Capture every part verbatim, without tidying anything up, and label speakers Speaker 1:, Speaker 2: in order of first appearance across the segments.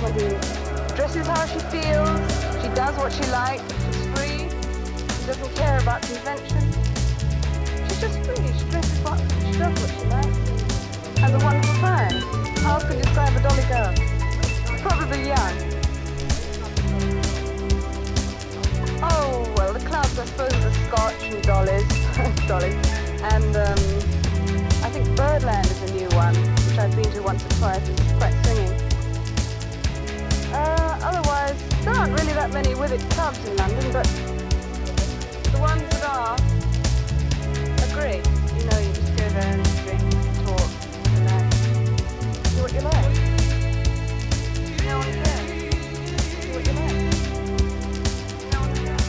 Speaker 1: who dresses how she feels, she does what she likes, she's free, she doesn't care about convention. She's just free, she dresses what she does what she likes, and has a wonderful time. How else can you describe a dolly girl? Probably young. Oh, well, the clubs, I suppose, are Scotch and dollies, dollies, and um, I think Birdland is a new one, which I've been to once or twice. It's quite swinging. Uh, otherwise, there aren't really that many with it clubs in London, but the ones that are are great. You know, you just go there and drink, talk, relax, do what you like. No one cares. Do what you like. No one cares.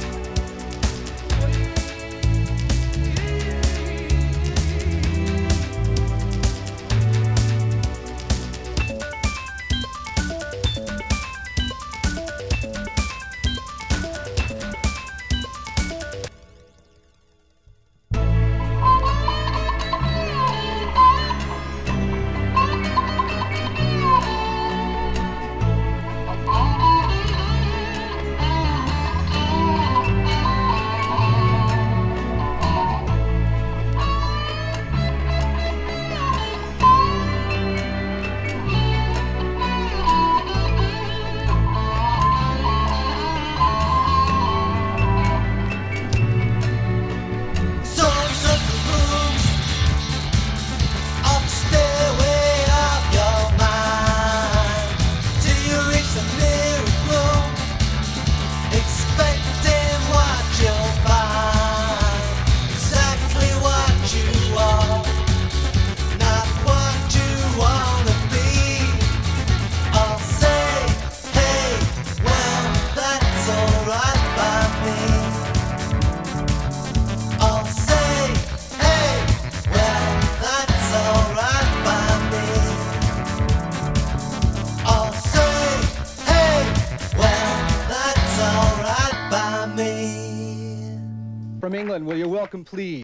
Speaker 2: From England, will you welcome, please?